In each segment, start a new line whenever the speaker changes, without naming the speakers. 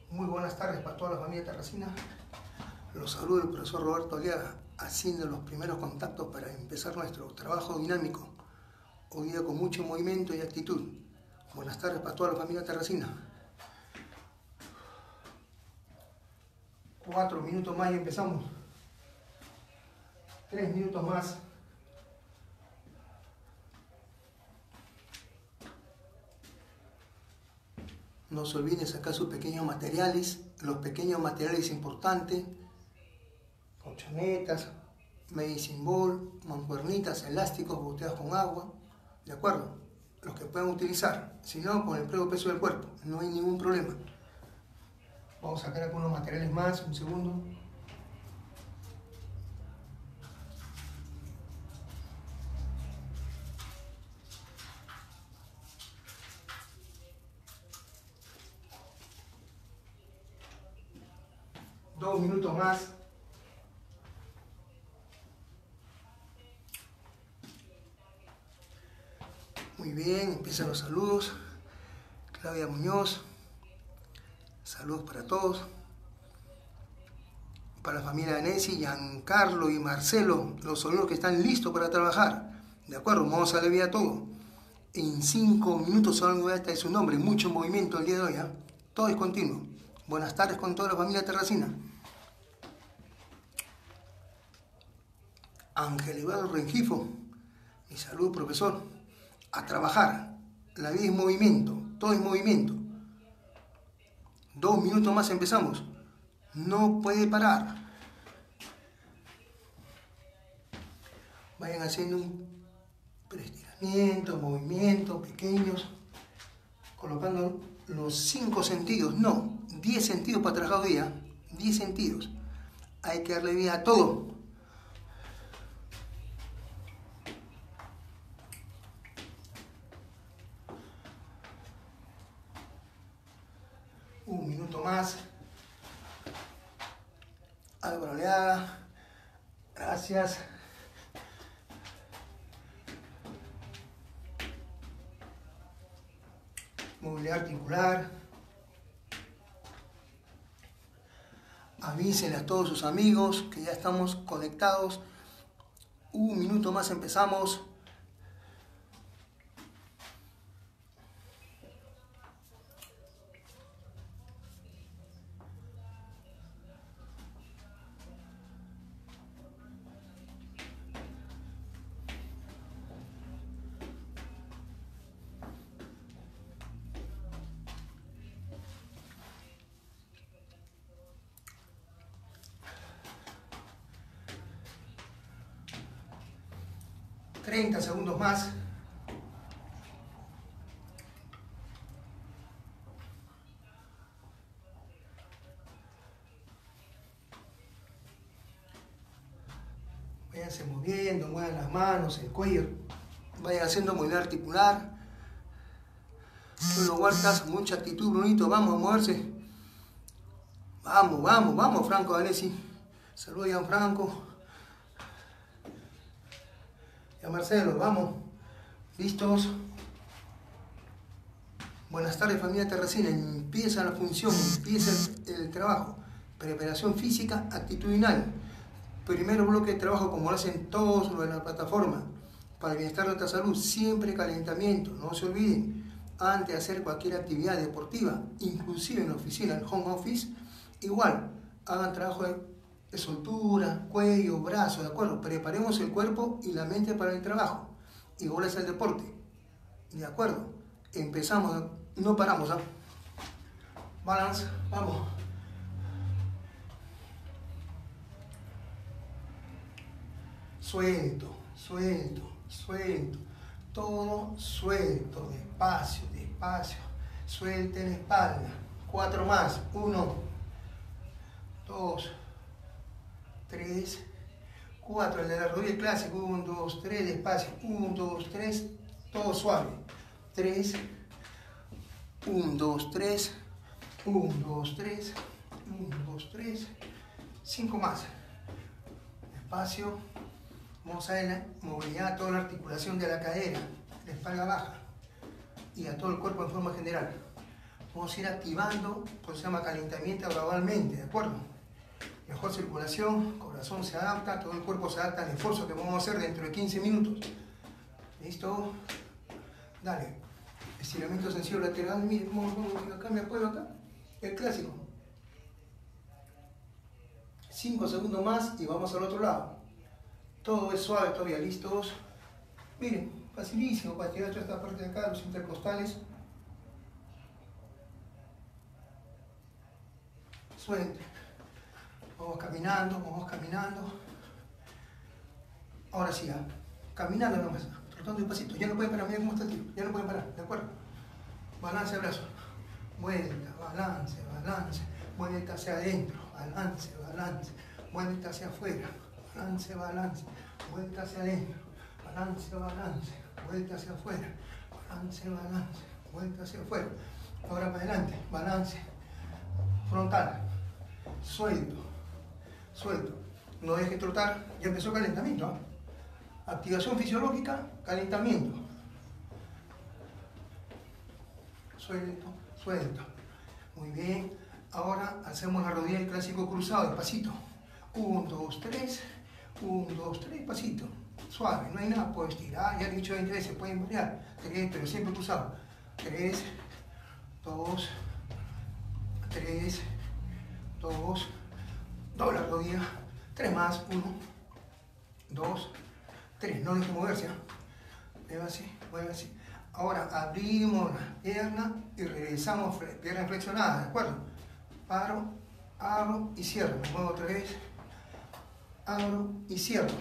Muy buenas tardes para toda la familia terracina. Los saluda el profesor Roberto Aliaga, haciendo los primeros contactos para empezar nuestro trabajo dinámico. Hoy día con mucho movimiento y actitud. Buenas tardes para toda la familia terracina. 4 minutos más y empezamos. 3 minutos más. No se olviden sacar sus pequeños materiales. Los pequeños materiales importantes: colchonetas, medicine ball, mancuernitas, elásticos, boteados con agua. ¿De acuerdo? Los que puedan utilizar. Si no, con el propio peso del cuerpo. No hay ningún problema. Vamos a sacar algunos materiales más. Un segundo. Dos minutos más. Muy bien, empiezan los saludos. Claudia Muñoz, saludos para todos. Para la familia de Nancy, Giancarlo y Marcelo, los saludos que están listos para trabajar. De acuerdo, vamos a darle vida a todo. En 5 minutos solo esta es su nombre, mucho movimiento el día de hoy, ¿eh? Todo es continuo. Buenas tardes con toda la familia terracina. Ángel Eduardo Rengifo, mi salud, profesor. A trabajar. La vida es movimiento, todo es movimiento. 2 minutos más empezamos. No puede parar. Vayan haciendo un preestiramiento, movimientos pequeños, colocando los 5 sentidos, no, 10 sentidos para trabajar hoy día. 10 sentidos. Hay que darle vida a todo. Un minuto más. Álvaro Leaga, gracias. Movilidad articular. Avísenle a todos sus amigos que ya estamos conectados. Un minuto más empezamos. ...30 segundos más. Váyanse moviendo, muevan las manos, el cuello. Vayan haciendo movilidad articular. Solo guardas mucha actitud, Brunito. Vamos a moverse. Vamos, vamos, vamos, Franco D'Alessi. Saludos a Gianfranco. Y a Marcelo, vamos. ¿Listos? Buenas tardes, familia terracina. Empieza la función, empieza el trabajo. Preparación física actitudinal. Primero bloque de trabajo, como lo hacen todos los de la plataforma. Para el bienestar de nuestra salud, siempre calentamiento. No se olviden, antes de hacer cualquier actividad deportiva, inclusive en la oficina, en el home office, igual, hagan trabajo de soltura, cuello, brazo, ¿de acuerdo? Preparemos el cuerpo y la mente para el trabajo. Igual es el deporte, ¿de acuerdo? Empezamos, no paramos, ¿ah? Balance, vamos. Suelto, suelto, suelto. Todo suelto, despacio, despacio. Suelten la espalda. 4 más. 1, 2, 3, 4. El de la rodilla clásico. 1, 2, 3. Despacio. 1, 2, 3. Todo suave. 3. 1, 2, 3. 1, 2, 3. 1, 2, 3. 5 más. Despacio. Vamos a ver la movilidad, toda la articulación de la cadera, la espalda baja y a todo el cuerpo en forma general. Vamos a ir activando, pues se llama calentamiento gradualmente, ¿de acuerdo? Mejor circulación, corazón se adapta, todo el cuerpo se adapta al esfuerzo que vamos a hacer dentro de 15 minutos. ¿Listo? Dale. Estiramiento sencillo lateral, mire cómo acá me apoyo acá. El clásico. 5 segundos más y vamos al otro lado. Todo es suave todavía, ¿listos? Miren, facilísimo para tirar toda esta parte de acá, los intercostales. Suelten. Vamos caminando, vamos caminando. Ahora sí, caminando nomás, trotando despacito. Ya no pueden parar, miren cómo está el tiro. Ya no pueden parar, ¿de acuerdo? Balance de brazo. Vuelta, balance, balance. Vuelta hacia adentro, balance, balance. Vuelta hacia afuera, balance, balance. Vuelta hacia adentro, balance, balance. Vuelta hacia afuera, balance, balance. Vuelta hacia afuera. Ahora para adelante, balance. Frontal, suelto, suelto. No deje trotar, ya empezó el calentamiento. ¿Eh? Activación fisiológica, calentamiento. Suelto, suelto. Muy bien. Ahora hacemos la rodilla del clásico cruzado, despacito. 1, 2, 3. 1, 2, 3, pasito. Suave, no hay nada, puedo estirar. Ya he dicho 20 veces, pueden variar. 3, pero siempre cruzado. 3, 2, 3, 2. Dobla la rodilla. 3 más. 1, 2, 3. No deje moverse. Muévase, muévase. Ahora abrimos la pierna y regresamos, pierna flexionada, ¿de acuerdo? Paro, abro y cierro. Me muevo otra vez. Abro y cierro.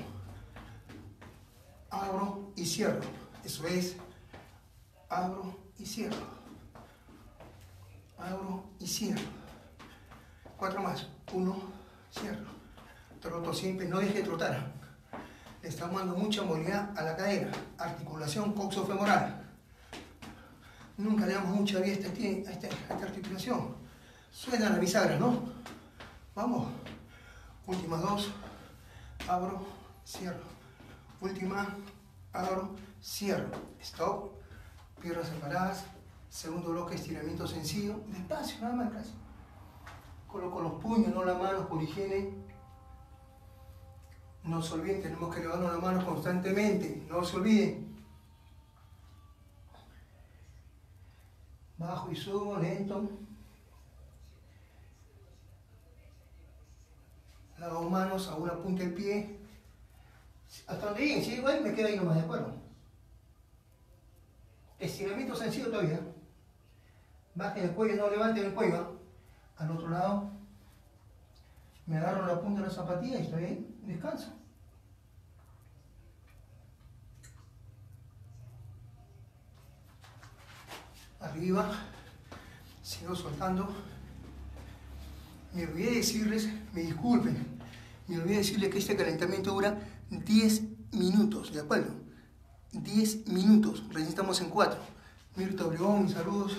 Abro y cierro. Eso es. Abro y cierro. Abro y cierro. 4 más. 1, cierro. Troto siempre, no deje de trotar. Le estamos dando mucha movilidad a la cadera. Articulación coxofemoral. Nunca le damos mucha vía a esta articulación. Suenan las bisagras, ¿no? Vamos. Últimas 2. Abro, cierro. Última, abro, cierro. Stop. Piernas separadas. Segundo bloque, estiramiento sencillo. Despacio, nada más casi. Coloco los puños, no las manos, por higiene. No se olviden, tenemos que elevarnos las manos constantemente. No se olviden. Bajo y subo, lento. Las dos manos a una punta del pie. Hasta donde lleguen, si llego ahí me quedo ahí nomás, ¿de acuerdo? Estiramiento sencillo todavía. Bajen el cuello, no levanten el cuello. Al otro lado. Me agarro la punta de la zapatilla y estoy ahí. Descanso. Arriba. Sigo soltando. Me olvidé decirles, me disculpen, me olvidé decirles que este calentamiento dura 10 minutos, ¿de acuerdo? 10 minutos, recién estamos en 4. Mirta Obregón, mis saludos.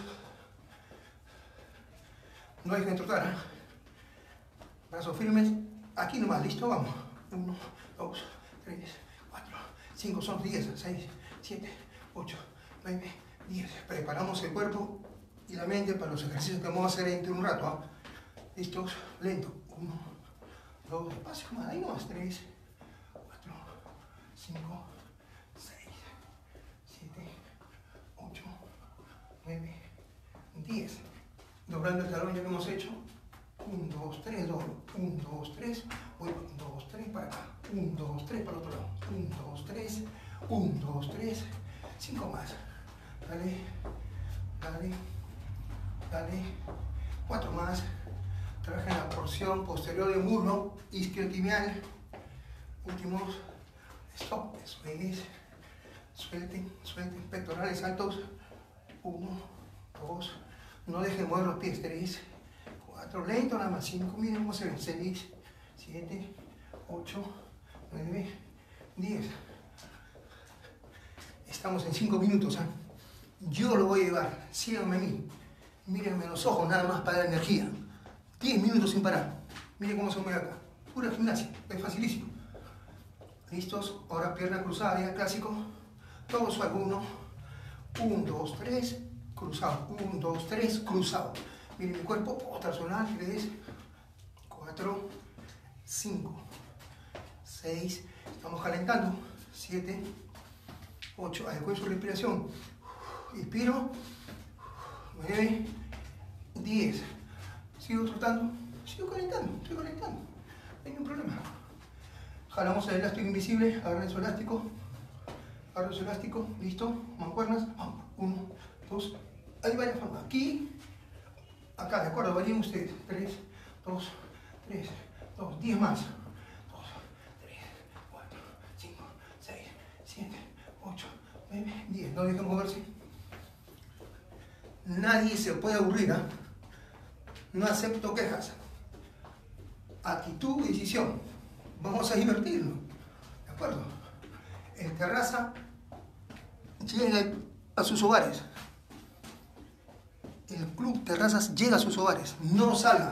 No dejen de trotar, ¿eh? Brazos firmes, aquí nomás, listo, vamos. 1, 2, 3, 4, 5, son 10, 6, 7, 8, 9, 10. Preparamos el cuerpo y la mente para los ejercicios que vamos a hacer dentro de un rato, ¿eh? Listos, lento. 1, 2, despacio, más, ahí nomás. 3, 4, 5, 6, 7, 8, 9, 10. Doblando el talón ya que hemos hecho. 1, 2, 3, doblo. 1, 2, 3, voy 1, 2, 3 para acá. 1, 2, 3 para el otro lado. 1, 2, 3, 1, 2, 3, 5 más. Dale, dale, dale. 4 más. Trabajen la porción posterior del muslo isquiotibial. Últimos. Stop. Eso es. Suelten, suelten. Pectorales altos. 1, 2. No dejen mover los pies. 3, 4. Lento nada más. 5. Miren cómo se ven. 6, 7, 8, 9, 10. Estamos en 5 minutos. ¿Eh? Yo lo voy a llevar. Síganme a mí. Mírenme los ojos nada más para dar energía. 10 minutos sin parar. Miren cómo se mueve acá. Pura gimnasia. Es facilísimo. ¿Listos? Ahora pierna cruzada, ya clásico. Todo suave. 1, 2, 3, cruzado. 1, 2, 3, cruzado. Miren mi cuerpo, otra zona, 3, 4, 5, 6, estamos calentando, 7, 8, adecué su respiración. Inspiro, 9, 10. Sigo trotando, sigo calentando, estoy calentando. No hay ningún problema. Jalamos el elástico invisible, agarren su elástico. Agarren su elástico, listo. Mancuernas, 1, 2. Hay varias formas. Aquí, acá, de acuerdo, varíen ustedes. 3, 2, 3, 2, 10 más. 2, 3, 4, 5, 6, 7, 8, 9, 10. No dejen moverse. Nadie se puede aburrir, ¿eh? No acepto quejas. Actitud y decisión. Vamos a divertirnos. ¿De acuerdo? En terraza, lleguen a sus hogares. El club Terrazas llega a sus hogares. No salga.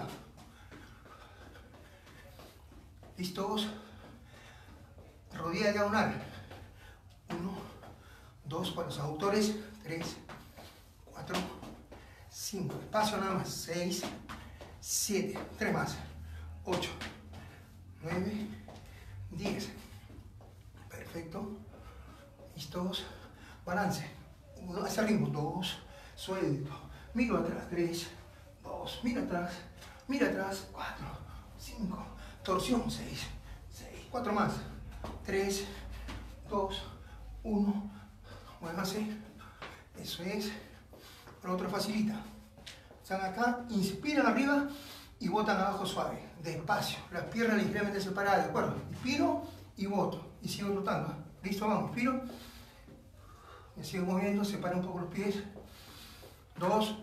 ¿Listos? Rodilla diagonal. 1, 2, para los autores. 3, 4, 5. Espacio nada más. 6, 7. 3 más. 8, 9, 10. Perfecto. ¿Listos? Balance. 1 hacia el ritmo. 2. Suelto. Miro atrás. 3, 2. Mira atrás. Mira atrás. 4, 5. Torsión. 6, 6. 4 más. 3, 2, 1. Muévanse. Eso es. El otro facilita. Están acá. Inspiran arriba y botan abajo suave. Despacio. Las piernas ligeramente separadas. ¿De acuerdo? Inspiro y boto. Y sigo trotando. ¿Listo? Vamos. Inspiro. Me sigo moviendo. Separo un poco los pies. 2.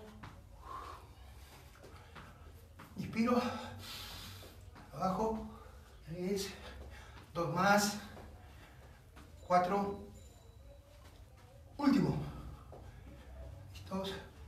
Inspiro. Abajo. 3. 2 más. 4. Último. ¿Listos?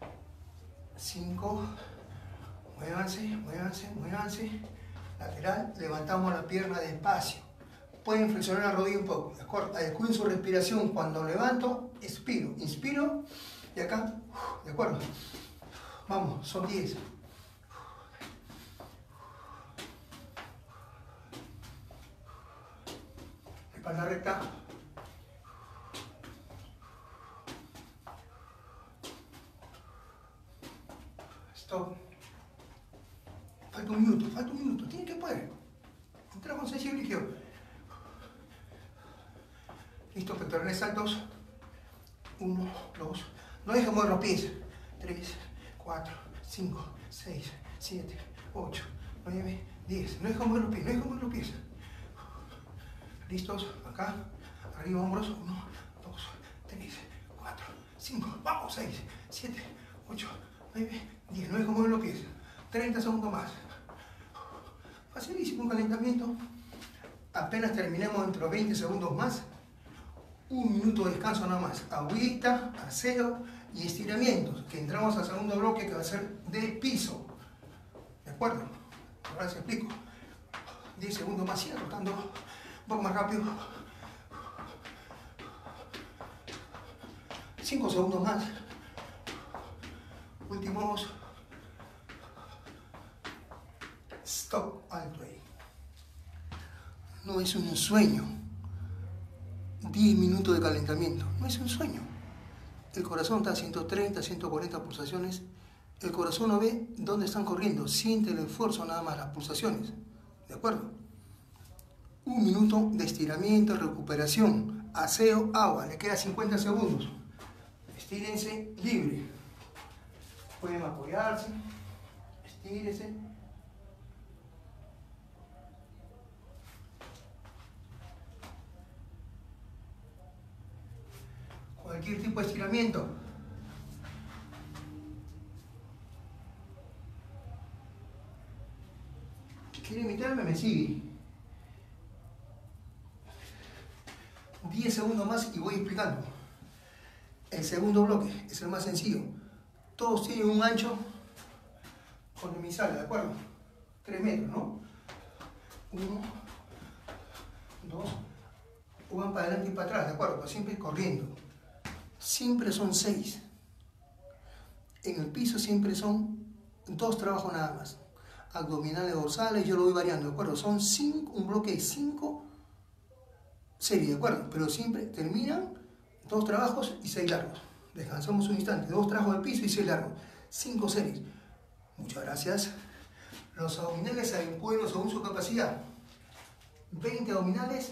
5. Muévanse, muévanse, muévanse. Lateral. Levantamos la pierna despacio. Pueden flexionar la rodilla un poco. ¿De acuerdo? Adecúen su respiración. Cuando levanto, expiro. Inspiro. Y acá. ¿De acuerdo? Vamos, son 10. Espalda recta. Stop. Falta un minuto, falta un minuto. Tiene que poder. Entra con sencillo y ligero. Listo, pectorales altos. 1, 2. No dejen mover los pies. 3, 4, 5, 6, 7, 8, 9, 10. No dejen mover los pies, no dejen mover los pies. ¿Listos? Acá. Arriba, hombros. 1, 2, 3, 4, 5. Vamos, 6, 7, 8, 9, 10. No dejen mover los pies. 30 segundos más. Facilísimo un calentamiento. Apenas terminemos dentro de 20 segundos más. Un minuto de descanso nada más. Agüita, aseo y estiramientos. Que entramos al segundo bloque que va a ser de piso. ¿De acuerdo? Ahora les explico. 10 segundos más. Siga rotando. Un poco más rápido. 5 segundos más. Últimos. Stop alto ahí. No es un sueño. 10 minutos de calentamiento. No es un sueño. El corazón está a 130, 140 pulsaciones. El corazón no ve dónde están corriendo. Siente el esfuerzo nada más, las pulsaciones. ¿De acuerdo? Un minuto de estiramiento, recuperación, aseo, agua. Le queda 50 segundos. Estírense libre. Pueden apoyarse. Estírense. Cualquier tipo de estiramiento. ¿Quiere imitarme? Me sigue. 10 segundos más y voy explicando. El segundo bloque es el más sencillo. Todos tienen un ancho con mi sala, ¿de acuerdo? 3 metros, ¿no? 1, 2, van para adelante y para atrás, ¿de acuerdo? Pero siempre corriendo. Siempre son 6. En el piso siempre son 2 trabajos nada más. Abdominales, dorsales, yo lo voy variando, ¿de acuerdo? Son 5, un bloque de 5 series, ¿de acuerdo? Pero siempre terminan 2 trabajos y 6 largos. Descansamos un instante, 2 trabajos de piso y 6 largos. 5 series. Muchas gracias. Los abdominales se adecuan según su capacidad. 20 abdominales,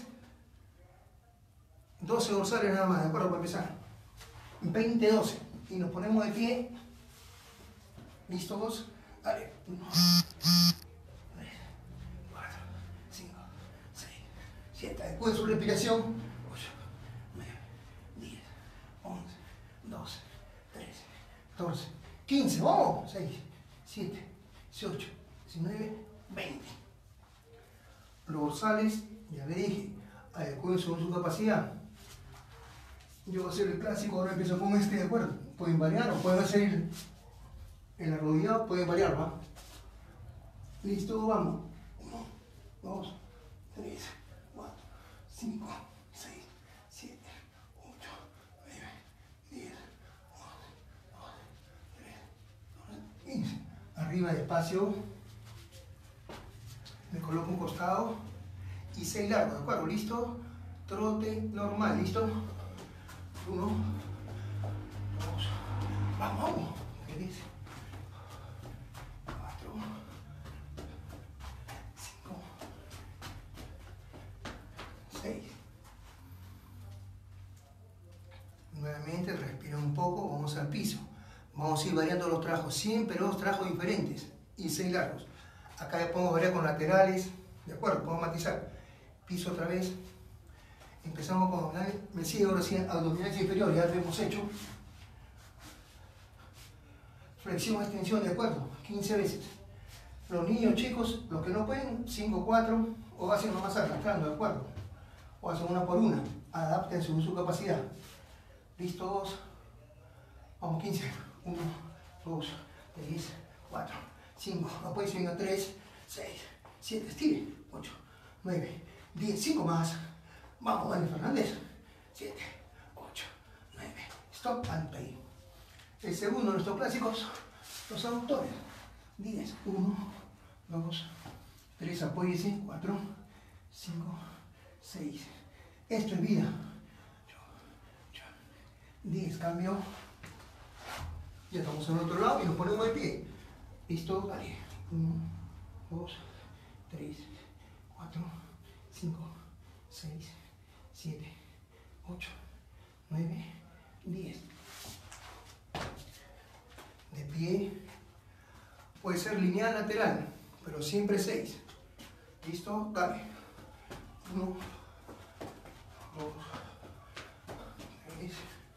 12 dorsales nada más, ¿de acuerdo? Para empezar. 20, 12. Y nos ponemos de pie. ¿Listos? Dale. 1, 2, 3, 4, 5, 6, 7. Después de su respiración. 8, 9, 10, 11, 12, 13, 14, 15. ¡Vamos! 6, 7, 18, 19, 20. Los dorsales, ya le dije, adecúen según su capacidad. Yo voy a hacer el clásico, ahora empiezo con este, ¿de acuerdo? Pueden variar o pueden hacer el arrodillado, pueden variar, ¿va? Listo, vamos. 1, 2, 3, 4, 5, 6, 7, 8, 9, 10, 11, 12, 13, 15. Arriba despacio. Me coloco un costado y 6 largos, ¿de acuerdo? ¿Listo? Trote normal, ¿listo? 1, 2, vamos, 3, 4, 5, 6. Nuevamente respira un poco, vamos al piso. Vamos a ir variando los trabajos, siempre 2 trabajos diferentes y 6 largos. Acá ya podemos variar con laterales, ¿de acuerdo? Podemos matizar. Piso otra vez. Empezamos con abdominales. Me sigue ahora sí abdominales inferiores, ya lo hemos hecho. Flexión, extensión, ¿de acuerdo? 15 veces. Los niños chicos, los que no pueden, 5, 4, o hacen nomás arrastrando, ¿de acuerdo? O hacen una por una. Adapten según su capacidad. ¿Listos? Vamos, 15. 1, 2, 3, 4, 5. Apoyo, venga, 3, 6, 7, estire. 8, 9, 10, 5 más. Vamos, Dani Fernández. 7, 8, 9. Stop, alto ahí. El segundo de nuestros clásicos, los aductores. 10, 1, 2, 3, apóyese. 4, 5, 6. Esto es vida. 10, cambio. Ya estamos en el otro lado y nos ponemos de pie. ¿Listo? Dale. 1, 2, 3, 4, 5, 6, 7, 8, 9, 10. De pie. Puede ser lineal lateral, pero siempre 6. ¿Listo? Dale. 1, 2, 3,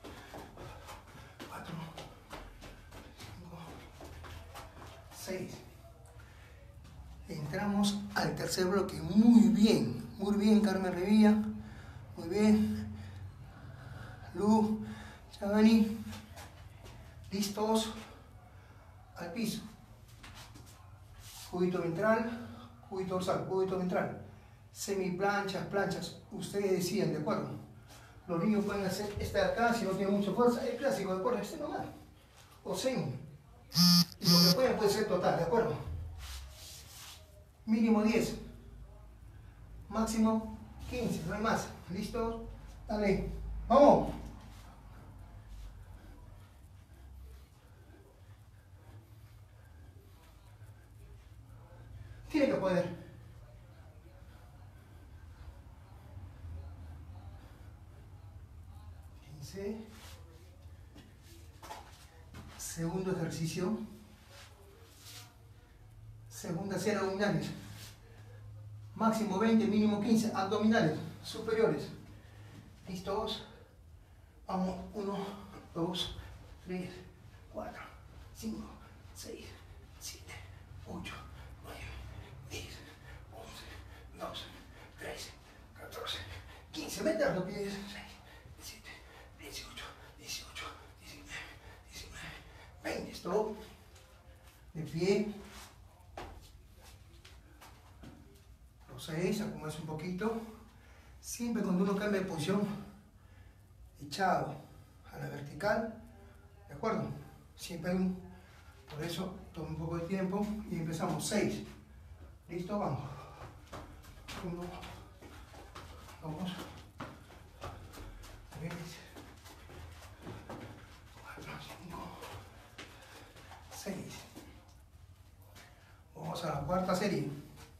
4, 5, 6. Entramos al tercer bloque. Muy bien, Carmen Revilla. Muy bien. Lu, Chavani. Listos. Al piso. Cúbito ventral, cúbito dorsal, cúbito ventral. Semiplanchas, planchas. Ustedes deciden, ¿de acuerdo? Los niños pueden hacer esta de acá si no tienen mucha fuerza. El clásico, ¿de acuerdo? Este nomás. O semi. Y lo que puede ser total, ¿de acuerdo? Mínimo 10. Máximo 15, no hay más. ¿Listos? Dale. ¡Vamos! Tiene que poder. Segundo ejercicio. Segunda serie abdominales. Máximo 20, mínimo 15. Abdominales superiores. ¿Listos? Vamos. 1, 2, 3, 4, 5, 6, 7, 8, 9, 10, 11, 12, 13, 14, 15. Meter los pies. 6, 17, 18, 18, 19, 19, 20. Stop. De pie. Los 6, acomodarse un poquito. Siempre cuando uno cambia de posición, echado a la vertical, ¿de acuerdo? Siempre hay un Por eso toma un poco de tiempo y empezamos. 6. ¿Listo? Vamos. 1, 2, 3, 4, 5, 6. Vamos a la cuarta serie.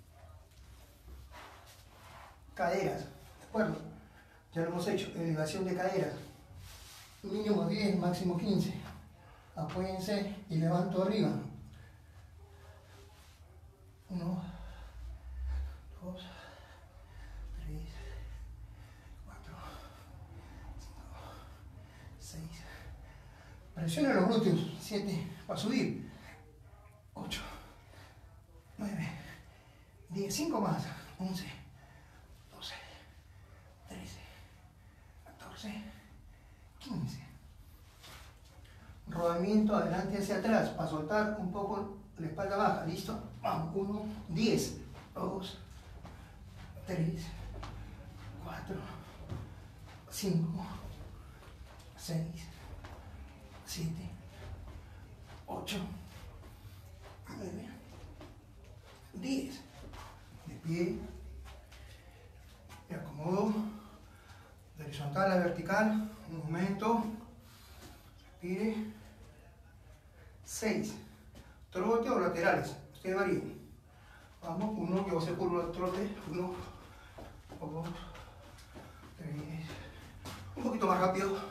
Caderas, ¿de acuerdo? Ya lo hemos hecho. Elevación de caderas. Mínimo 10, máximo 15. Apóyense y levanto arriba. 1, 2, 3, 4, 5, 6. Presiona los glúteos. 7. Para subir. 8, 9, 10. 5 más. 11, 12, 13, 14, 15. Rodamiento adelante hacia atrás para soltar un poco la espalda baja. ¿Listo? Vamos. 1, 10, 2, 3, 4, 5, 6, 7, 8, 9, 10. De pie. Me acomodo. De horizontal a vertical. Un momento. Respire. 6. Trote o laterales. Ustedes varíen. Vamos. 1. Yo voy a hacer curva de trote. 1, 2, 3. Un poquito más rápido. 4.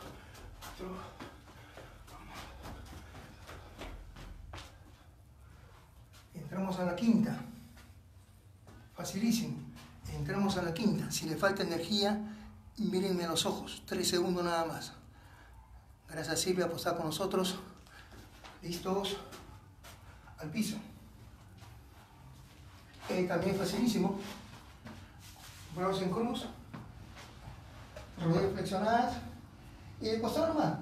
Entramos a la quinta. Facilísimo. Entramos a la quinta. Si le falta energía, mírenme a los ojos. 3 segundos nada más. Gracias Silvia por estar con nosotros. Listos. Al piso. También facilísimo. Brazos en cruz. Rodillas flexionadas. Y de costado nomás.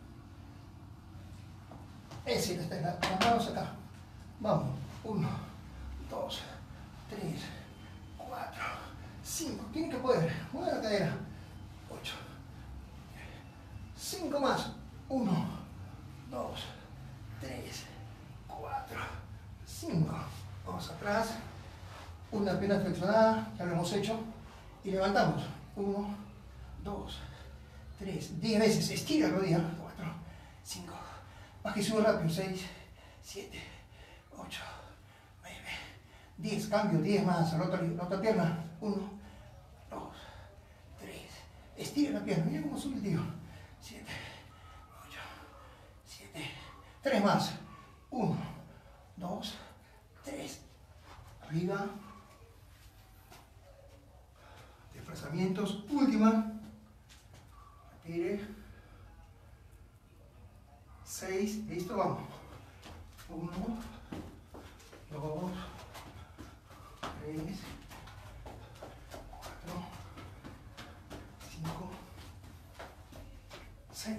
Ese que está en las manos acá. Vamos. 1, 2, 3, 4, 5. Tienen que poder. Mueve la cadera. 8. 5 más. 1, 2, 3, 4, 5. Vamos atrás. Una pierna flexionada. Ya lo hemos hecho. Y levantamos. 1, 2, 3. 10 veces. Estira la rodilla. 4, 5. Baja y sube rápido. 6, 7, 8, 9, 10. Cambio. 10 más. A la otra pierna. 1, 2, 3. Estira la pierna. Mira cómo sube el tío. 7, 8, 7. 3 más. 1, 2, 3. Arriba. Desplazamientos. Última. Respire. 6. Listo. Vamos. 1, 2, 3, 4, 5, 6.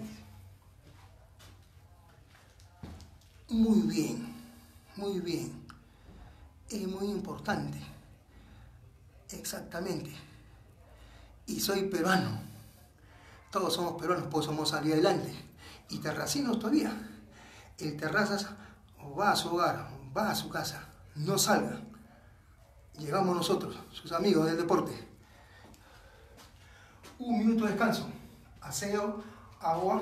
Muy bien, muy bien. Es muy importante. Exactamente. Y soy peruano. Todos somos peruanos, pues somos salir adelante. Y terracinos todavía. El Terrazas va a su hogar, va a su casa. No salga. Llegamos nosotros, sus amigos del deporte. 1 minuto de descanso. Aseo, agua.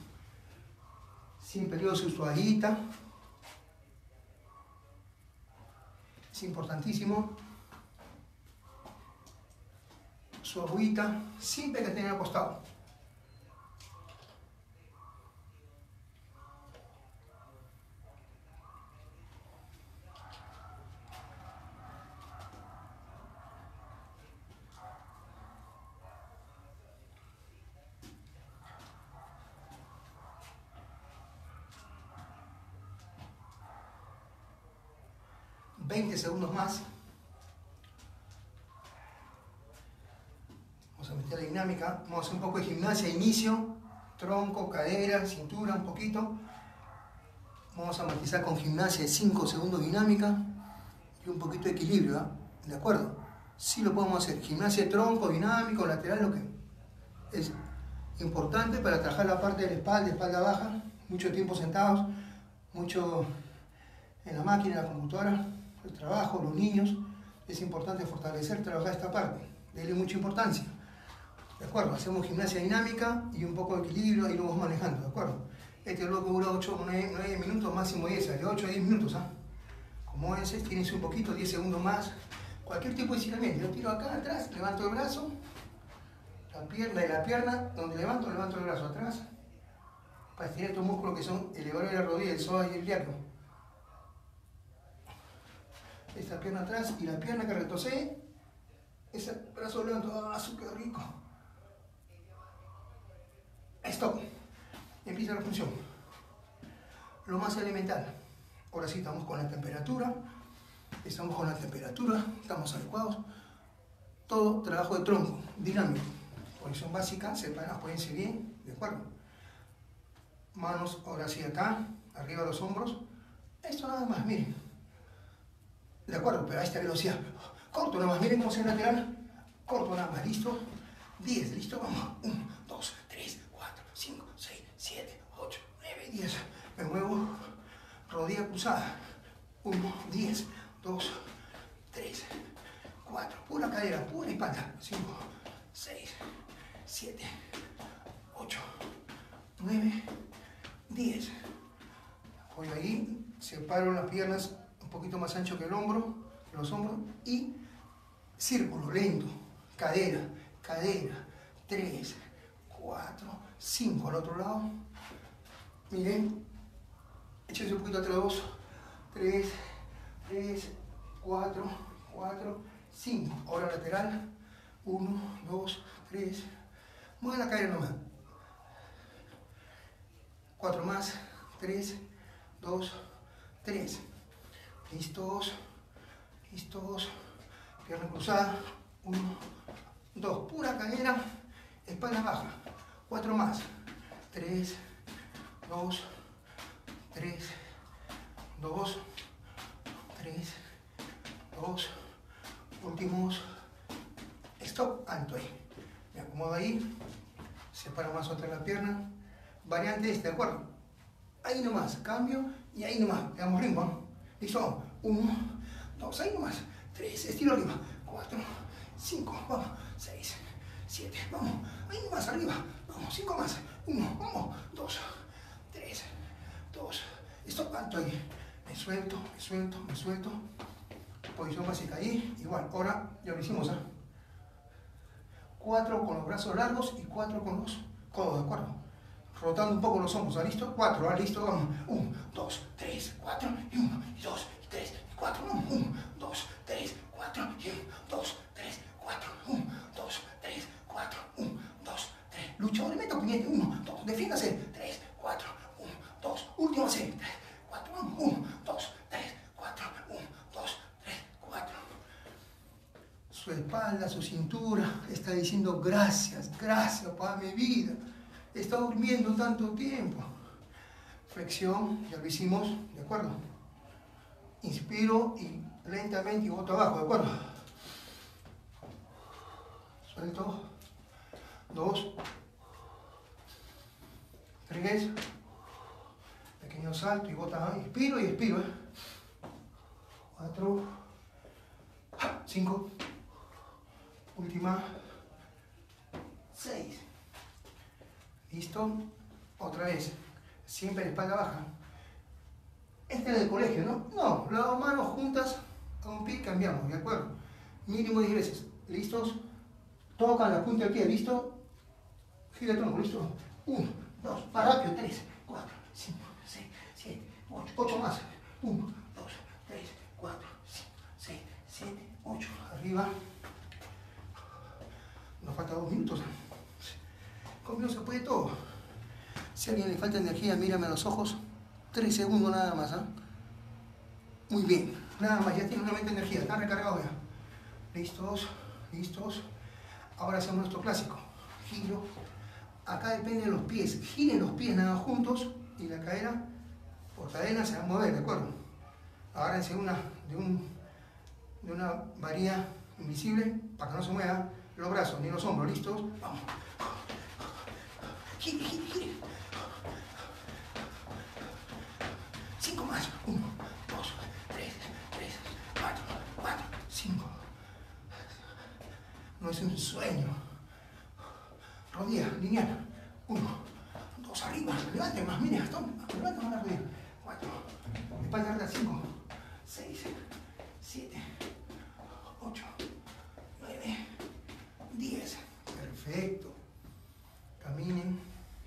Sin periodo su toallita. Es importantísimo. Su agüita, siempre que tenga acostado. ...20 segundos más... Vamos a meter la dinámica... Vamos a hacer un poco de gimnasia, inicio... Tronco, cadera, cintura, un poquito... Vamos a matizar con gimnasia de 5 segundos dinámica... Y un poquito de equilibrio, ¿eh? ¿De acuerdo? Sí lo podemos hacer, gimnasia de tronco, dinámico, lateral, lo que es importante para trabajar la parte de la espalda, espalda baja... Mucho tiempo sentados, mucho en la máquina, en la computadora, el trabajo, los niños, es importante fortalecer, trabajar esta parte, darle mucha importancia. ¿De acuerdo? Hacemos gimnasia dinámica y un poco de equilibrio y lo vamos manejando, ¿de acuerdo? Este bloque dura 8 o 9 minutos, máximo 10, de 8 a 10 minutos, ¿ah? Como ese, tienes un poquito, 10 segundos más. Cualquier tipo de estiramiento. Yo tiro acá atrás, levanto el brazo, la pierna, donde levanto el brazo atrás, para estirar estos músculos que son el elevador de la rodilla, el psoas y el ilíaco. Esta pierna atrás y la pierna que retrocede, ese brazo levanto, ¡ah, qué rico! Stop. Empieza la función. Lo más elemental. Ahora sí estamos con la temperatura. Estamos adecuados. Todo trabajo de tronco, dinámico. Posición básica, separadas, pónganse bien, ¿de acuerdo? Manos ahora sí acá, arriba de los hombros. Esto nada más, miren. ¿De acuerdo? Pero a esta velocidad. Corto nada más, miren cómo se ve lateral. Corto nada más, listo. 10, listo, vamos. 1, 2, 3, 4, 5, 6, 7, 8, 9, 10. Me muevo, rodilla cruzada. 1, 10, 2, 3, 4. Pura cadera, pura espalda. 5, 6, 7, 8, 9, 10. Voy ahí, separo las piernas un poquito más ancho que el hombro, que los hombros, y círculo lento, cadera, cadera, 3, 4, 5 al otro lado. Miren, échense un poquito atrás, 2, 3, 4, 5. Ahora lateral, 1, 2, 3. Mueve la cadera nomás. 4 más, 3, 2, 3. Listos, listos. Pierna cruzada, 1, 2. Pura cadera, espalda baja. 4 más, 3, 2, 3, 2, 3, 2. Últimos. Stop, alto ahí. Me acomodo ahí. Separo más otra la pierna. Variante esta, ¿de acuerdo? Ahí nomás, cambio y ahí nomás. Le damos ritmo, ¿no? Listo. 1, 2, ahí nomás. 3, estiro arriba. 4, 5, vamos. 6, 7, vamos. Ahí nomás, arriba. Vamos, 5 más. 1, vamos. 2, 3, 2. Stop, alto ahí. Me suelto, me suelto, me suelto. Posición básica ahí. Igual, ahora ya lo hicimos, ¿ah? 4 con los brazos largos y 4 con los codos, ¿de acuerdo? Rotando un poco los hombros, ¿ah? ¿Listo? 4, ¿ah? ¿Listo? Vamos. 1, 2, 3, 4, y 1, y 2, y 3, y 4. 1, 2, 3, 4, y 1, 2, 3, 4, 1, 2, 3, 4, 1, 2, 3. Luchador, meta puñete. 1, 2, defiéndase. 3, 4, 1, 2. Último C. 3, 4, 1, 2, 3, 4, 1, 2, 3, 4. Su espalda, su cintura está diciendo gracias, gracias para mi vida. He estado durmiendo tanto tiempo. Flexión, ya lo hicimos, ¿de acuerdo? Inspiro y lentamente y boto abajo, ¿de acuerdo? Suelto. 2, 3. Pequeño salto y bota abajo. Inspiro y expiro, 4, 5. Última. 6. ¿Listo? Otra vez. Siempre la espalda baja. Este es del colegio, ¿no? No, las manos juntas a un pie cambiamos, ¿de acuerdo? Mínimo 10 veces. ¿Listos? Tocan la punta del pie, ¿listo? Gira el tronco, ¿listo? 1, 2, más rápido, 3, 4, 5, 6, 7, 8. 8 más. 1, 2, 3, 4, 5, 6, 7, 8. Arriba. Nos falta 2 minutos. Conmigo se puede todo. Si a alguien le falta energía, mírame a los ojos. 3 segundos nada más, ¿ah? Muy bien. Nada más, ya tiene nuevamente energía. Están recargados ya. Listos, listos. Ahora hacemos nuestro clásico. Giro. Acá depende de los pies. Giren los pies nada juntos y la cadera por cadena se va a mover, ¿de acuerdo? Agárrense de una varilla invisible para que no se muevan los brazos ni los hombros. ¿Listos? Vamos. Gire, gire, gire. 5 más. 1, 2, es un sueño. Rodilla lineal. 1, 2, arriba. Levante más, mire, Gastón. Levante más la rodilla. 4, espalda larga, 5, 6, 7, 8, 9, 10. Perfecto. Caminen.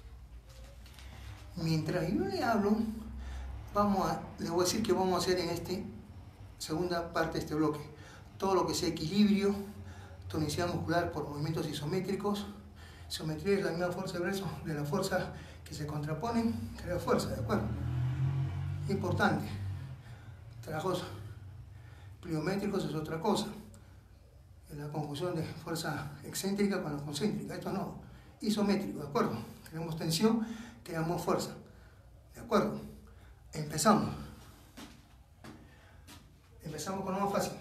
Mientras yo le hablo, le voy a decir que vamos a hacer en esta segunda parte de este bloque. Todo lo que sea equilibrio, tonicidad muscular por movimientos isométricos. Isometría es la misma fuerza de brazo de las fuerzas que se contraponen, crea fuerza, ¿de acuerdo? Importante. Trabajos pliométricos es otra cosa. Es la conjunción de fuerza excéntrica con la concéntrica. Esto no. Isométrico, ¿de acuerdo? Creamos tensión, creamos fuerza. ¿De acuerdo? Empezamos. Empezamos con lo más fácil.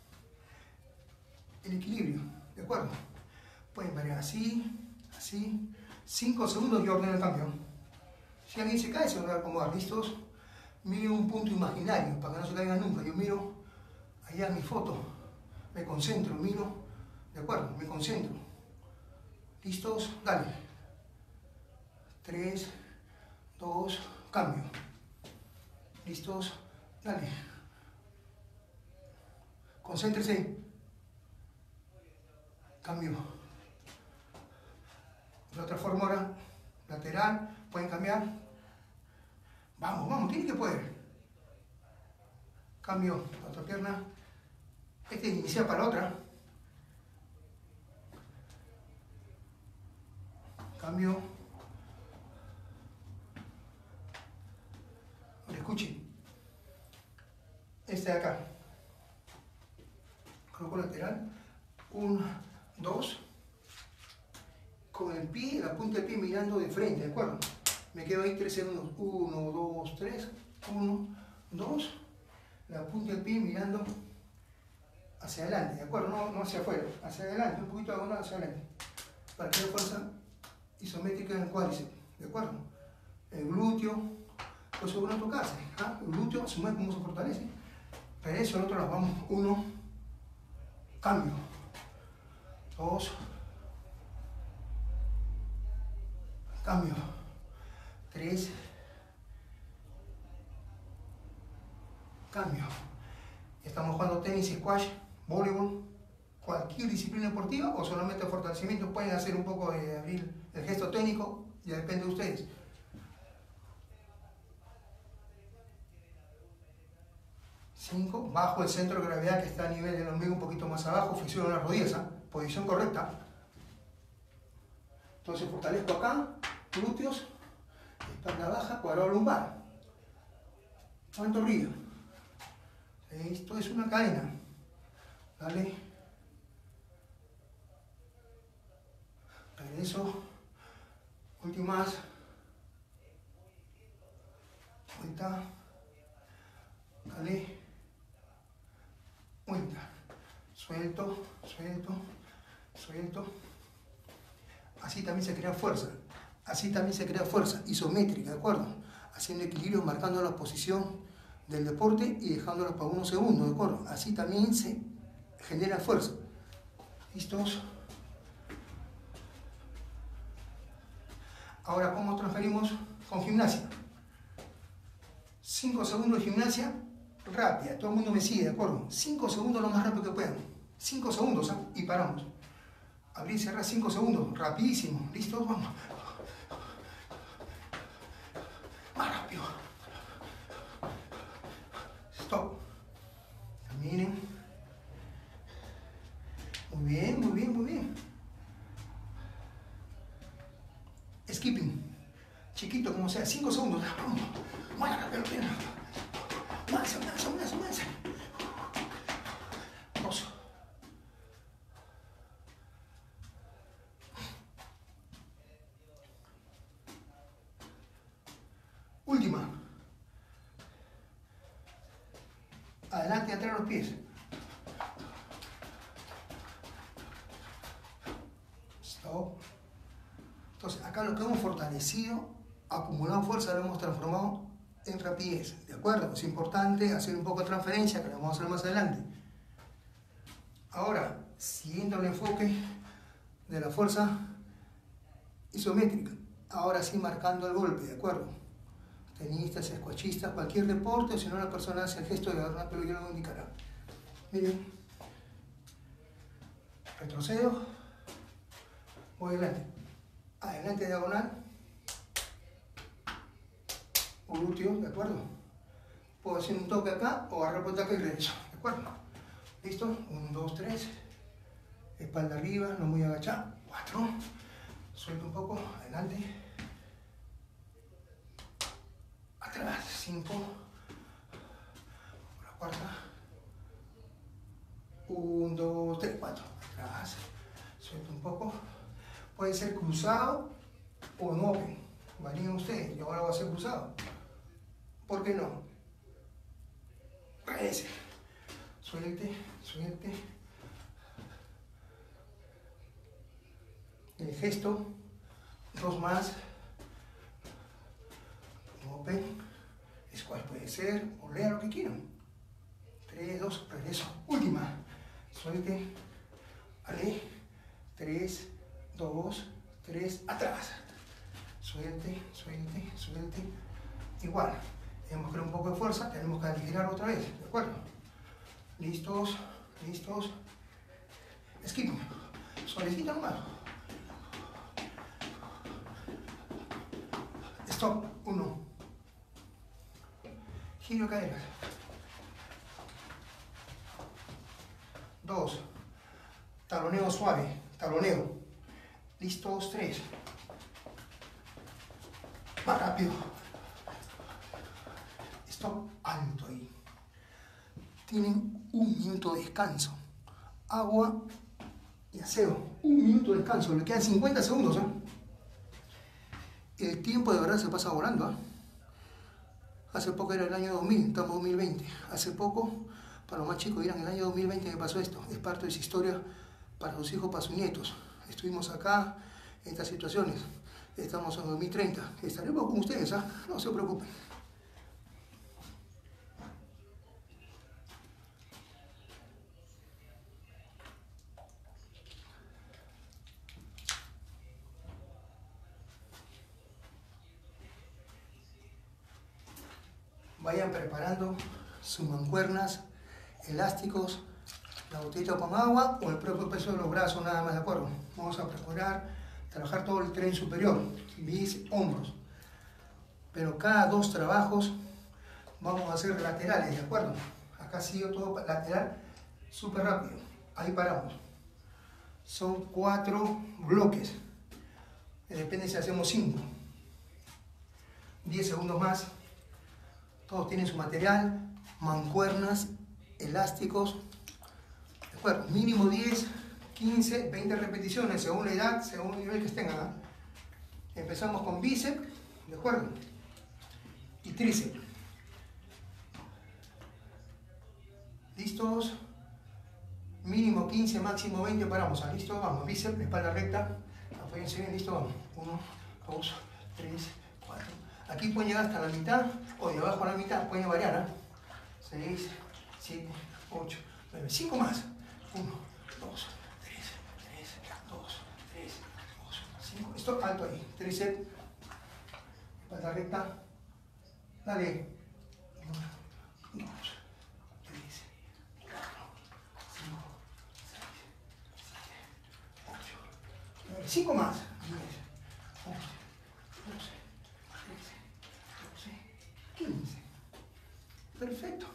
El equilibrio, ¿de acuerdo? Pueden variar así, así. 5 segundos y ordeno el cambio. Si alguien se cae, se va a acomodar. ¿Listos? Miren un punto imaginario para que no se caigan nunca. Yo miro allá mi foto, me concentro, miro, ¿de acuerdo? Me concentro. ¿Listos? Dale. 3, 2, cambio. ¿Listos? Dale. Concéntrese. Cambio. De otra forma ahora, lateral, pueden cambiar. Vamos, vamos, tiene que poder. Cambio, la otra pierna. Este inicia para la otra. Cambio. Ahora escuchen. Este de acá. Coloco lateral. 1, 2. Con el pie, la punta del pie mirando de frente, ¿de acuerdo? Me quedo ahí 3 segundos. 1, 2, 3. 1, 2. La punta del pie mirando hacia adelante, ¿de acuerdo? No hacia afuera, hacia adelante, un poquito diagonal hacia adelante. Para que haya fuerza isométrica en el cuádriceps, ¿de acuerdo? El glúteo, pues según tocarse, ¿ah? El glúteo se mueve como se fortalece. Para eso nosotros nos vamos. 1, cambio. 2, cambio. 3, cambio. Estamos jugando tenis, squash, voleibol, cualquier disciplina deportiva o solamente fortalecimiento. Pueden hacer un poco de abrir el gesto técnico, ya depende de ustedes. 5, bajo el centro de gravedad que está a nivel del ombligo, un poquito más abajo, flexiono las rodillas, ¿eh? Posición correcta. Entonces fortalezco acá, glúteos, espalda baja, cuadrado lumbar, pantorrilla. Esto es una cadena. Dale. Regreso. Últimas. Vuelta. Dale. Vuelta. Suelto, suelto, suelto. Así también se crea fuerza. Así también se crea fuerza isométrica, ¿de acuerdo? Haciendo equilibrio, marcando la posición del deporte y dejándola para unos segundos, ¿de acuerdo? Así también se genera fuerza. ¿Listos? Ahora, ¿cómo transferimos con gimnasia? 5 segundos de gimnasia rápida, todo el mundo me sigue, ¿de acuerdo? 5 segundos lo más rápido que puedan. 5 segundos, ¿eh? Y paramos. Abrir y cerrar 5 segundos, rapidísimo. ¿Listos? Vamos. Más rápido. Stop. Caminen. Muy bien, muy bien, muy bien. Skipping. Chiquito, como sea. 5 segundos. Vamos. Más rápido. Más. 2. Última. Adelante y atrás los pies. Stop. Entonces, acá lo que hemos fortalecido, acumulado fuerza, lo hemos transformado en rapidez. ¿De acuerdo? Es importante hacer un poco de transferencia, que lo vamos a hacer más adelante. Ahora, siguiendo el enfoque de la fuerza isométrica, ahora sí marcando el golpe, ¿de acuerdo? Tenistas, squashistas, cualquier deporte, o si no la persona hace el gesto de agarrar una pelota, yo lo indicará. Miren, retrocedo, voy adelante, adelante diagonal, glúteo, ¿de acuerdo? Puedo hacer un toque acá o agarrar por acá y regreso, ¿de acuerdo? ¿Listo? 1, 2, 3, espalda arriba, no muy agachada, 4, suelto un poco, adelante, atrás, 5, la cuarta, 1, 2, 3, 4, atrás, suelto un poco, puede ser cruzado o en open, varían ustedes, yo ahora voy a hacer cruzado, ¿por qué no? Regrese, suelte, suelte, el gesto, 2 más, open, squash puede ser, o lea lo que quieran, 3, 2, regreso, última, suelte, ale, 3, 2, 3, atrás, suelte, suelte, suelte, igual, tenemos que dar un poco de fuerza, tenemos que aligerar otra vez, ¿de acuerdo? Listos, listos, skip, suavecito nomás, stop, 1, giro de caderas, 2, taloneo suave, taloneo, listos, 3, más rápido, stop, alto ahí, tienen 1 minuto de descanso, agua y aseo, 1 minuto de descanso, le quedan 50 segundos, ¿eh? El tiempo de verdad se pasa volando, ¿eh? Hace poco era el año 2000, estamos en 2020, hace poco, para los más chicos dirán, el año 2020 me pasó esto, es parte de esa historia para sus hijos, para sus nietos, estuvimos acá, en estas situaciones, estamos en 2030, estaremos con ustedes, ¿eh? No se preocupen. Vayan preparando sus mancuernas, elásticos, la botellita con agua o el propio peso de los brazos, nada más, ¿de acuerdo? Vamos a procurar trabajar todo el tren superior, bíceps, hombros. Pero cada 2 trabajos vamos a hacer laterales, ¿de acuerdo? Acá sigo todo lateral, súper rápido. Ahí paramos. Son 4 bloques. Depende si hacemos 5. 10 segundos más. Todos tienen su material, mancuernas, elásticos, ¿de acuerdo? Mínimo 10, 15, 20 repeticiones, según la edad, según el nivel que estén, ¿eh? Empezamos con bíceps, ¿de acuerdo? Y tríceps. ¿Listos? Mínimo 15, máximo 20, paramos, ¿ah? ¿Listo? Vamos, bíceps, espalda recta, apóyense bien, ¿listo? Vamos, 1, 2, 3, 4. Aquí pueden llegar hasta la mitad, o de abajo a la mitad, pueden variar, ¿eh? 6, 7, 8, 9, 5 más. 1, 2, 3, 2, 3, 2, 5. Esto alto ahí. Tríceps, espalda recta. Dale. 1, 2, 3, 4, 5, 6, 7, 8, 9. 5 más. 10, 11, 12, 13, 14, 15. Perfecto.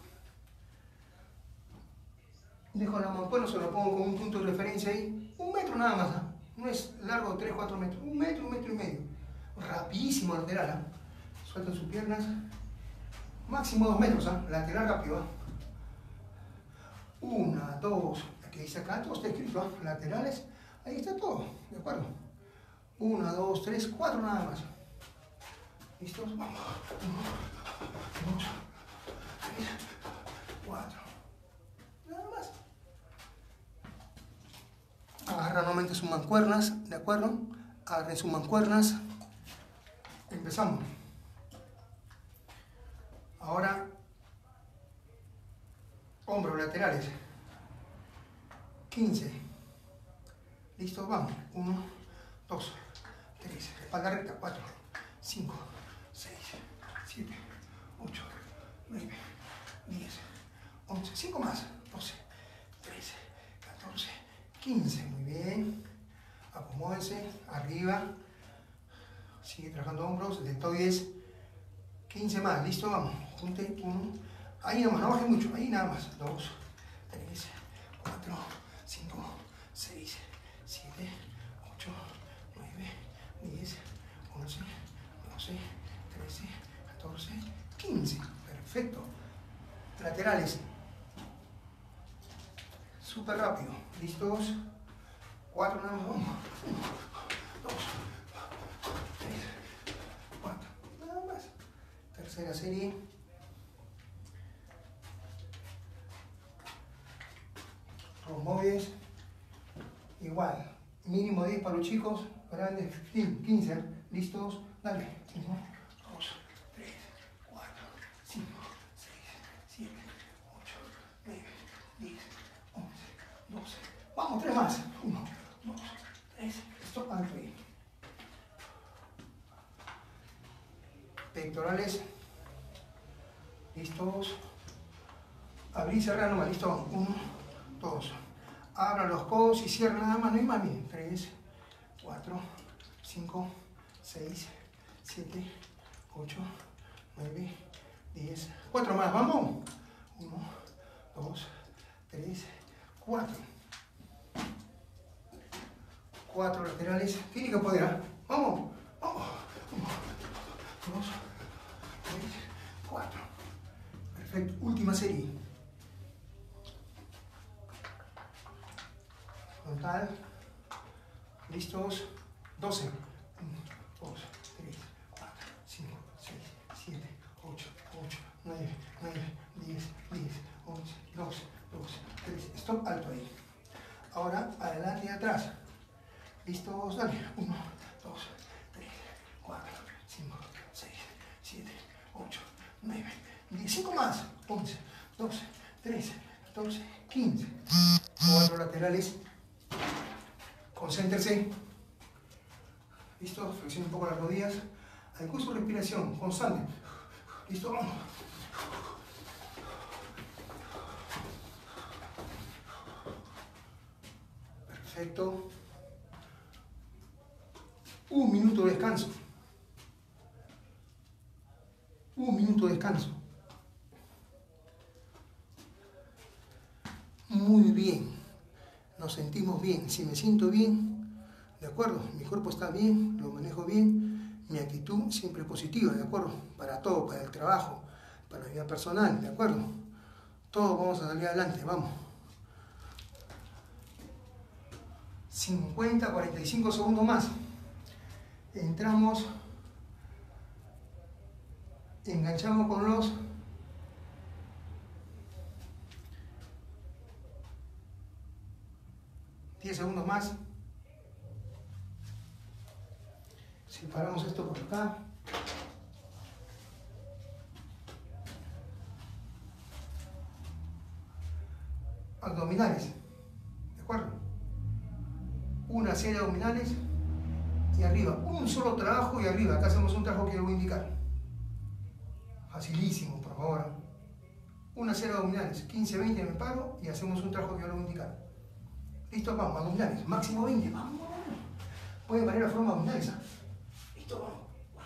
Dejo la mancuerna, se lo pongo como un punto de referencia ahí. 1 metro nada más, ¿eh? No es largo 3, 4 metros. 1 metro, 1 metro y medio. Rapidísimo lateral, ¿eh? Sueltan sus piernas. Máximo 2 metros, ¿eh? Lateral rápido, ¿eh? 1, 2, aquí dice acá, todo está escrito, ¿eh? Laterales, ahí está todo, ¿de acuerdo? 1, 2, 3, 4 nada más. ¿Listos? Vamos. 1, 2, 3, 4. Nada más. Agarran nuevamente sus mancuernas, ¿de acuerdo? Agarren sus mancuernas. Empezamos. Ahora, hombros laterales. 15. Listo, vamos. 1, 2, 3. Espalda recta. 4, 5, 6, 7, 8, 9, 10, 11. 5 más. 12, 13, 14, 15. Muy bien. Acomódense. Arriba. Sigue trabajando hombros. Deltoides. 15 más. Listo, vamos. Junte. 1. Ahí nada más. No baje mucho. Ahí nada más. 2, 3, 4, 5, 6, 7, 8, 9, 10, 11, 12, 13, 14, 15. Perfecto. Laterales. Súper rápido. ¿Listos? 4 nada más. 1, 2, 3, 4. Nada más. Tercera serie. Romboides. Igual. Mínimo 10 para los chicos. Grandes 15. ¿Listos? Dale. 1, 2, 3, 4, 5, 6, 7, 8, 9, 10, 11, 12. Vamos, 3 más. 1, 2, 3. Stop and play. Pectorales. ¿Listos? Abrir y cerrar nomás. ¿Listo? 1, 2. Abran los codos y cierran nada más. No hay más bien. 3, 4, 5, 6, 7, 8, 9, 10. 4 más. Vamos. 1, 2, 3, 4. 4 laterales. Tiene que poder. ¿Eh? Vamos. Vamos. 1, 2, 3, 4. Perfecto. Última serie. Frontal. ¿Listos? 12. 1, 2, 3, 4, 5, 6, 7, 8, 9, 10, 11, 12, 13. Stop, alto ahí. Ahora, adelante y atrás. ¿Listos? Dale. 1, 2, 3, 4, 5, 6, 7, 8, 9, 10. 5 más. 11, 12, 13, 14, 15. 4 laterales. Concéntrese. ¿Listo? Flexione un poco las rodillas. Al curso de respiración constante. ¿Listo? Vamos. Perfecto. 1 minuto de descanso. 1 minuto de descanso. Muy bien. Nos sentimos bien. Si me siento bien, ¿de acuerdo? Mi cuerpo está bien, lo manejo bien, mi actitud siempre positiva, ¿de acuerdo? Para todo, para el trabajo, para la vida personal, ¿de acuerdo? Todos vamos a salir adelante, vamos. 50, 45 segundos más. Entramos, enganchamos con los 10 segundos más. Separamos esto por acá. Abdominales. ¿De acuerdo? Una serie de abdominales y arriba. Un solo trabajo y arriba. Acá hacemos un trabajo que les voy a indicar. Facilísimo, por favor. Una serie de abdominales. 15, 20 me paro y hacemos un trabajo que les voy a indicar. Listo, vamos, abdominales. Máximo 20. Vamos. Pueden variar la forma abdominales. ¿Eh? Listo, vamos.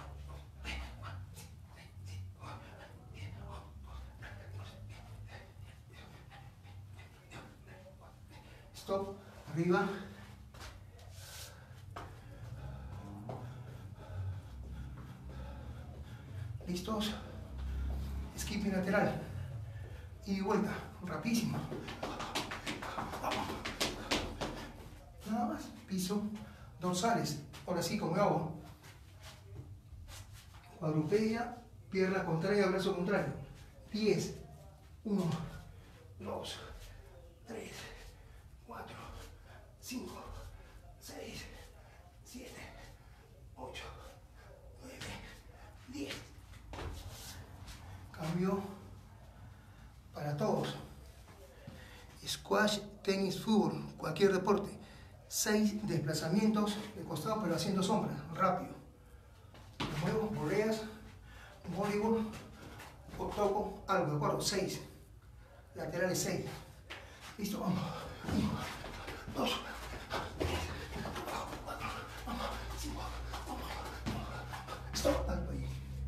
Stop. Arriba. ¿Listos? Skipping lateral. Y vuelta. Rapidísimo. Vamos. Nada más. Piso. Dorsales. Ahora sí, como hago. Cuadrupedia. Pierna contraria, brazo contrario. 10. 1, 2, 3, 4, 5, 6, 7, 8, 9, 10. Cambio para todos. squash, tenis, fútbol, cualquier deporte. 6 desplazamientos de costado, pero haciendo sombra, rápido. Me muevo, voleas, voleibol, o toco algo, ¿de acuerdo? 6. Laterales 6. Listo, vamos. 1, 2, 3, 4, vamos, 5, vamos. Stop, algo ahí.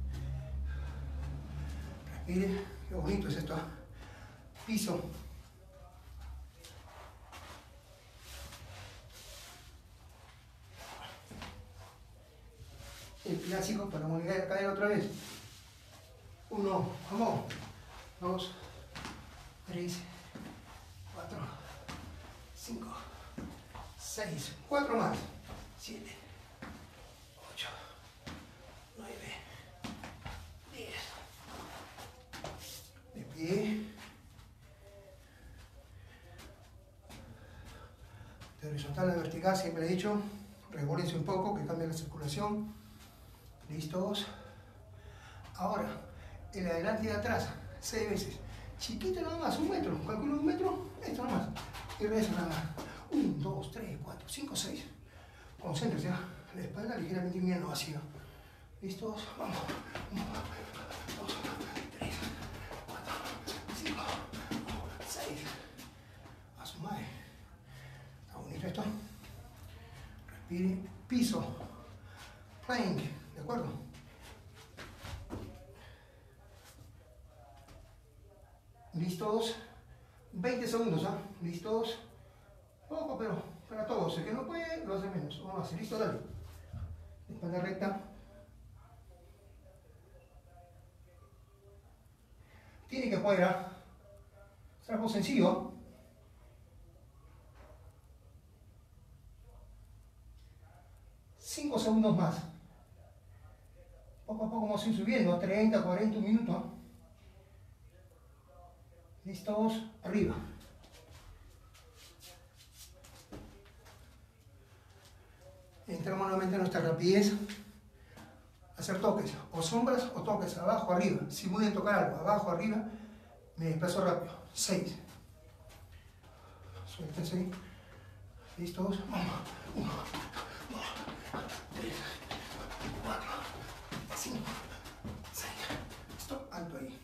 Respire, qué bonito es esto. Piso. El clásico para mover la cadera otra vez. 1, vamos. 2, 3, 4, 5, 6, 4 más. 7, 8, 9, 10. De pie. De horizontal a vertical, siempre he dicho. Regúlense un poco, que cambie la circulación. ¿Listos? Ahora, el adelante y el atrás, 6 veces. Chiquito nada más, 1 metro. Calculo 1 metro, esto nada más. Y regresa nada más. 1, 2, 3, 4, 5, 6. Concéntrese, la espalda ligeramente mirando vacío. ¿Listos? Vamos. 1, 2, 3, 4, 5, 6. A su madre. Está bonito esto. Respire. Piso. Plank. ¿De acuerdo? ¿Listos? 20 segundos, ¿ah? ¿Listos? Poco, pero para todos. El que no puede, lo hace menos. Vamos a hacer. ¿Listo? Dale. Espalda recta. Tiene que poder, ¿ah? Es algo sencillo. 5 segundos más. Poco a poco vamos a ir subiendo, 30, 40 minutos. ¿Listos? Arriba. Entramos nuevamente en nuestra rapidez. Hacer toques, o sombras o toques, abajo, arriba. Si voy a tocar algo, abajo, arriba, me desplazo rápido. 6. Suéltense ahí. ¿Listos? Vamos. 1, 2, 3, 4, 5, 6. Stop, alto ahí.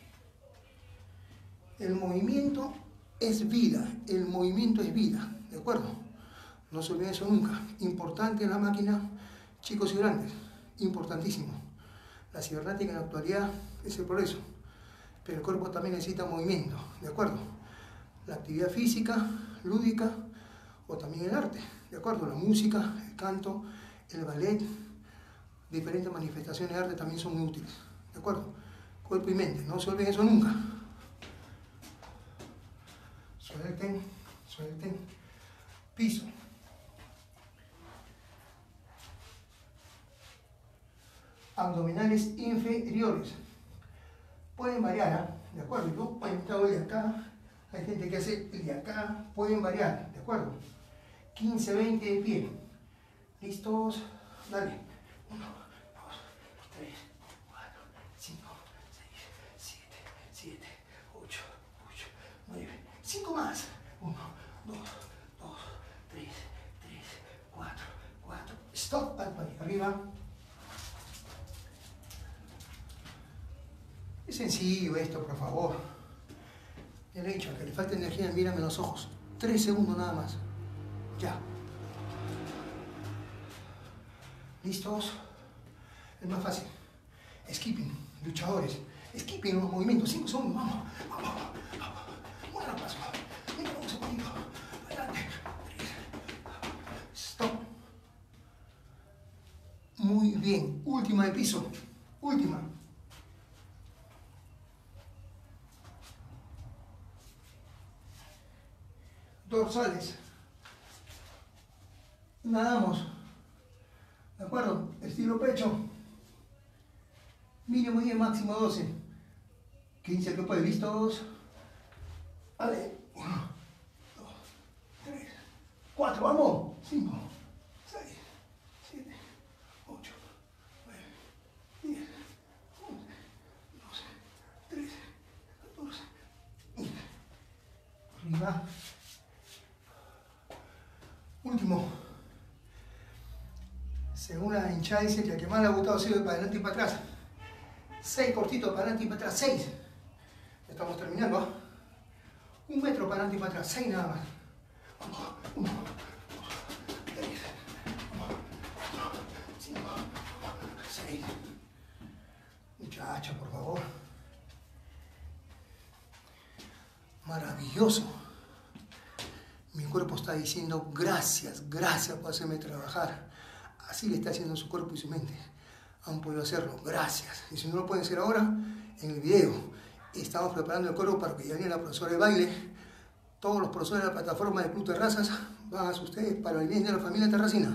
El movimiento es vida, el movimiento es vida, ¿de acuerdo? No se olviden eso nunca. Importante en la máquina, chicos y grandes, importantísimo. La cibernética en la actualidad es el progreso, pero el cuerpo también necesita movimiento, ¿de acuerdo? La actividad física, lúdica o también el arte, ¿de acuerdo? La música, el canto, el ballet, diferentes manifestaciones de arte también son muy útiles, ¿de acuerdo? Cuerpo y mente, no se olviden eso nunca. Suelten, suelten, piso. Abdominales inferiores. Pueden variar, ¿ah? ¿De acuerdo? Yo he entrado de acá, hay gente que hace de acá, pueden variar, ¿de acuerdo? 15, 20 de pie. ¿Listos? Dale. 1, 2, 3, 4, 5, 6, 7, 8, 9. 5 más. 1, 2, 3, 4. Stop. Arriba. Es sencillo esto, por favor. Ya le he dicho, que le falta energía, mírame los ojos. 3 segundos nada más. Ya. ¿Listos? Es más fácil. Skipping, luchadores. Skipping en los movimientos. 5 segundos, vamos. Un paso. Mira un segundito. Adelante. 3. Stop. Muy bien. Última de piso. Última. Dorsales. Nadamos. ¿De acuerdo? Estilo pecho. Mínimo 10, máximo 12. 15 que puede. ¿Listos? Vale. 1, 2, 3, 4. Vamos. 5, 6, 7, 8, 9, 10, 11, 12, 13, 14, 15. Arriba. Último. Según la hinchada dice que el que más le ha gustado sirve para adelante y para atrás. 6 cortitos para adelante y para atrás. 6. Estamos terminando. ¿Eh? 1 metro para adelante y para atrás. 6 nada más. 1, 2, 3, 4, 5, 6. Muchacha, por favor. Maravilloso. Mi cuerpo está diciendo gracias, gracias por hacerme trabajar. Así le está haciendo su cuerpo y su mente. Han podido hacerlo, gracias. Y si no lo pueden hacer ahora, en el video. Estamos preparando el cuerpo para que ya viene la profesora de baile. Todos los profesores de la plataforma de Club Terrazas van a ustedes para el bien de la familia terracina.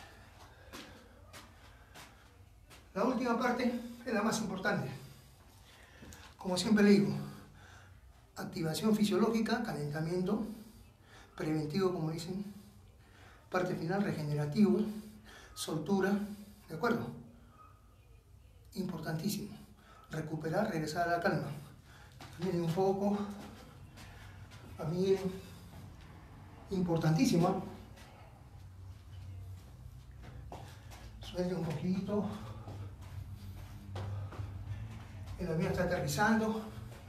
La última parte es la más importante. Como siempre le digo, activación fisiológica, calentamiento, preventivo como dicen, parte final regenerativo, soltura, ¿de acuerdo? Importantísimo. Recuperar, regresar a la calma. Miren un poco. Miren. Importantísimo. Suelte un poquito. El avión está aterrizando.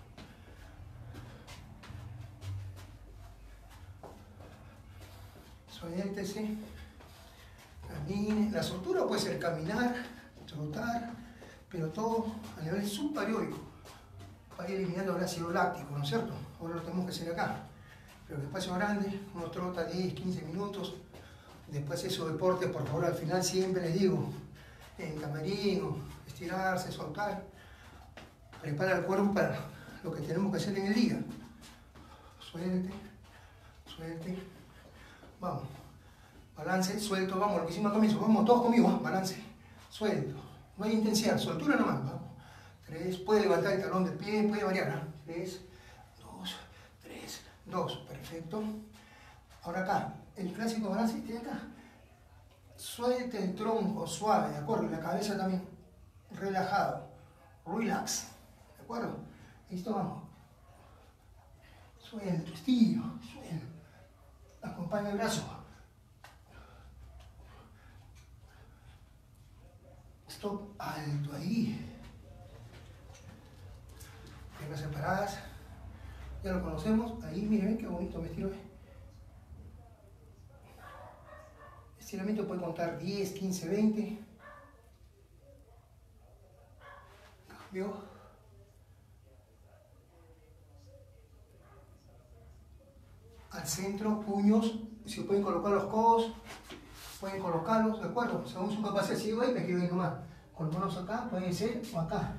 Suéltese. Camine. La soltura puede ser caminar, trotar, pero todo a nivel subbariórico, para ir eliminando el ácido láctico, ¿no es cierto? Ahora lo tenemos que hacer acá. Pero el espacio grande, uno trota 10, 15 minutos. Después esos deportes, por favor, al final siempre les digo, en camarín, estirarse, soltar. Prepara el cuerpo para lo que tenemos que hacer en el día. Suelte, suelte. Vamos. Balance, suelto, vamos, lo que hicimos al comienzo. Vamos todos conmigo, balance, suelto. No hay intensidad, soltura nomás, vamos. 3, puede levantar el talón del pie, puede variar, ¿eh? 3, 2, 3, 2, perfecto. Ahora acá, el clásico balance este de acá. Suelte el tronco suave, ¿de acuerdo? Y la cabeza también, relajado, relax, ¿de acuerdo? Listo, vamos. Suelto, estiro, suelto. Acompaña el brazo. Stop, alto ahí. Piernas separadas. Ya lo conocemos. Ahí, miren qué bonito me estiro. Estiramiento puede contar 10, 15, 20. Cambio. Al centro, puños. Si pueden colocar los codos, pueden colocarlos, ¿de acuerdo? Según su capacidad. Si yo ahí, me quedo ahí nomás. Con las manos acá, puede ser, o acá.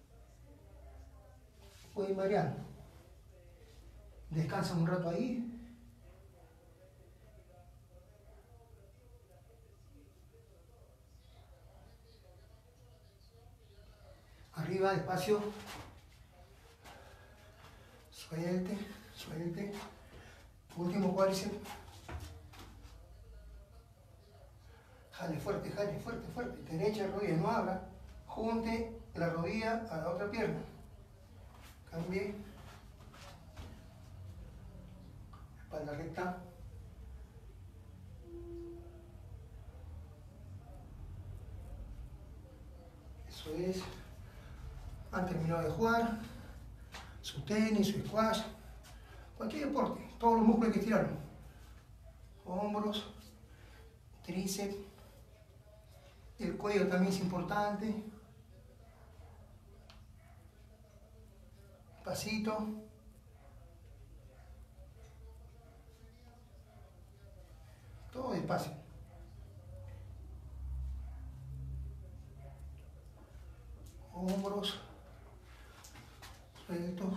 Pueden variar. Descansan un rato ahí. Arriba, despacio. Suelte, suelte. Último cuádriceps. Jale fuerte, jale fuerte, fuerte. Derecha rodilla, no abra. Junte la rodilla a la otra pierna. Cambie. Espalda recta. Eso es. Han terminado de jugar. Su tenis, su squash. Cualquier deporte. Todos los músculos hay que estirarlos. Hombros. Tríceps. El cuello también es importante. Pasito. Todo despacio. Hombros. Suelto.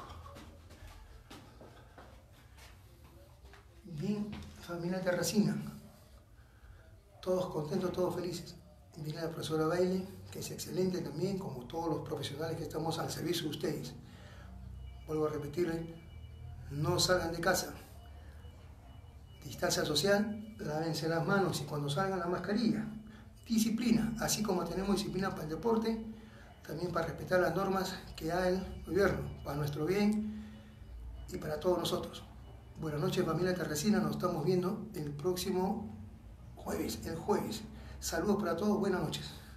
Bien, familia terracina. Todos contentos, todos felices. Viene la profesora Baile, que es excelente también, como todos los profesionales que estamos al servicio de ustedes. Vuelvo a repetirle, no salgan de casa. Distancia social, lávense las manos y cuando salgan la mascarilla. Disciplina, así como tenemos disciplina para el deporte, también para respetar las normas que da el gobierno, para nuestro bien y para todos nosotros. Buenas noches, familia Terracina. Nos estamos viendo el próximo jueves, el jueves. Saludos para todos, buenas noches.